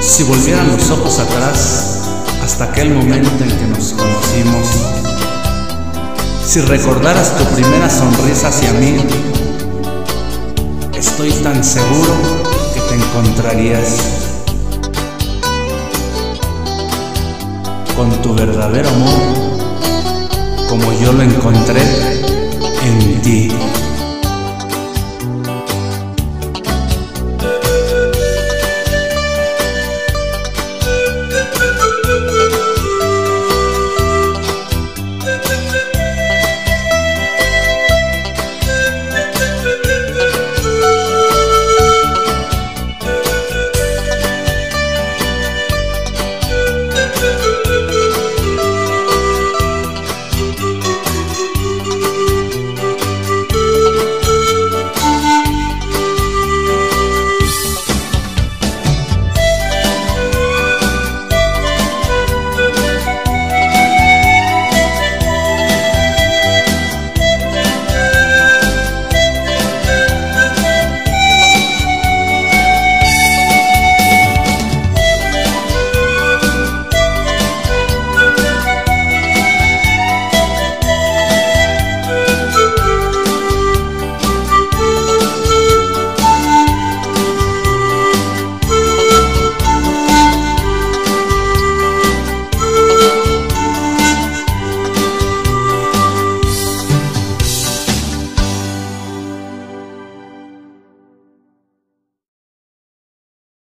Si volvieran los ojos atrás hasta aquel momento en que nos conocimos, si recordaras tu primera sonrisa hacia mí, estoy tan seguro que te encontrarías con tu verdadero amor como yo lo encontré en ti.